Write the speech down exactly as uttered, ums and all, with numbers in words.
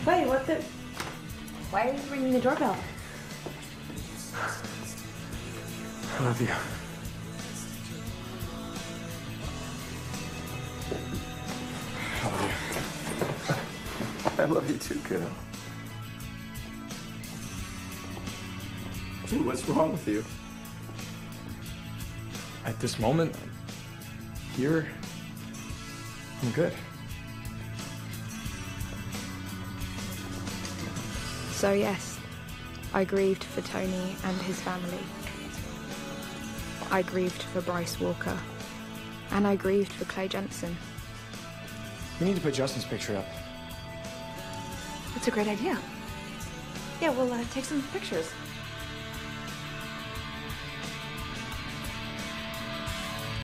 Wait, what the? Why are you ringing the doorbell? I love you. I love you. I love you too, kiddo. Dude, what's wrong with you? At this moment, here, I'm good. So yes, I grieved for Tony and his family. I grieved for Bryce Walker. And I grieved for Clay Jensen. We need to put Justin's picture up. That's a great idea. Yeah, we'll uh, take some pictures.